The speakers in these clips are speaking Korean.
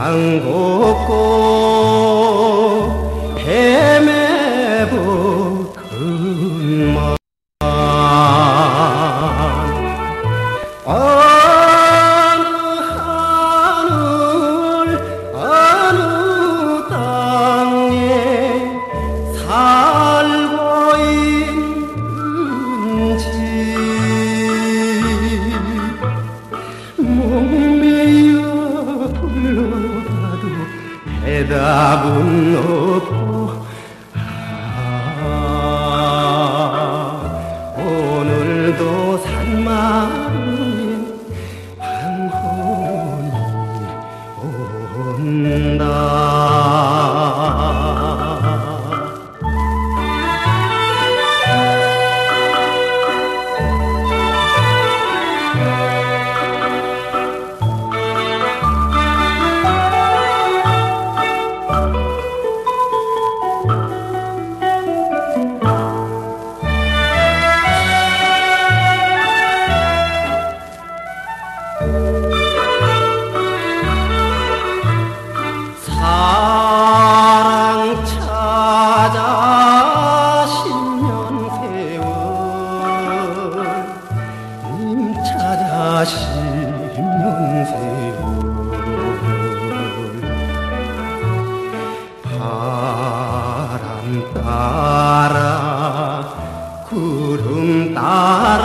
방 걷고 헤매보 그만 어느 하늘 어느 땅에 살고 있는지 목매여 불러봐도 대답은 없고 오늘도 산마루에 황혼이 온다. 사랑 찾아 10년 세월 님 찾아 10년 세월 바람 따라 구름 따라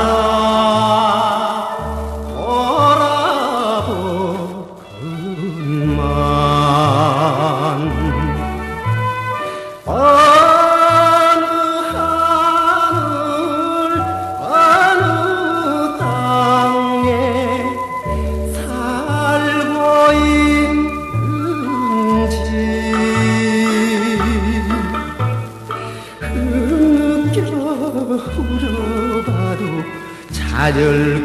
어느 하늘 어느 땅에 살고 있는지 흐느껴 울어봐도 찾을